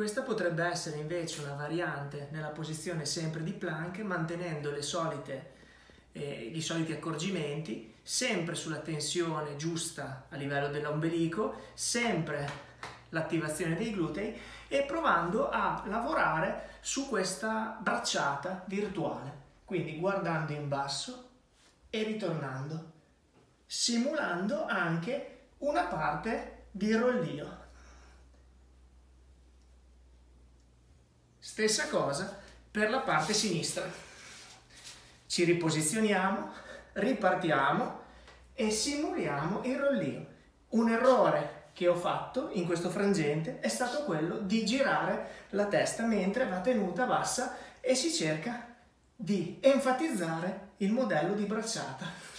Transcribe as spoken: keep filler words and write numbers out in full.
Questa potrebbe essere invece una variante nella posizione sempre di plank, mantenendo le solite, eh, i soliti accorgimenti, sempre sulla tensione giusta a livello dell'ombelico, sempre l'attivazione dei glutei e provando a lavorare su questa bracciata virtuale. Quindi guardando in basso e ritornando, simulando anche una parte di rollio. Stessa cosa per la parte sinistra. Ci riposizioniamo, ripartiamo e simuliamo il rollio. Un errore che ho fatto in questo frangente è stato quello di girare la testa mentre va tenuta bassa e si cerca di enfatizzare il modello di bracciata.